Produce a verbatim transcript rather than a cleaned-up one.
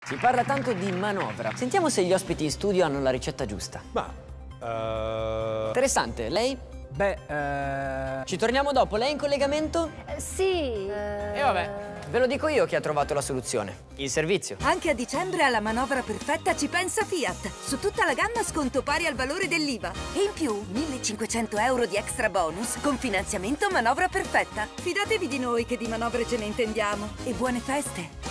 Si parla tanto di manovra. Sentiamo se gli ospiti in studio hanno la ricetta giusta. Ma... Uh... Interessante, lei? Beh, eh... Ci torniamo dopo, lei in collegamento? Eh, sì. E eh, vabbè, ve lo dico io chi ha trovato la soluzione. Il servizio. Anche a dicembre alla manovra perfetta ci pensa Fiat. Su tutta la gamma sconto pari al valore dell'I V A. E in più millecinquecento euro di extra bonus con finanziamento manovra perfetta. Fidatevi di noi che di manovre ce ne intendiamo. E buone feste!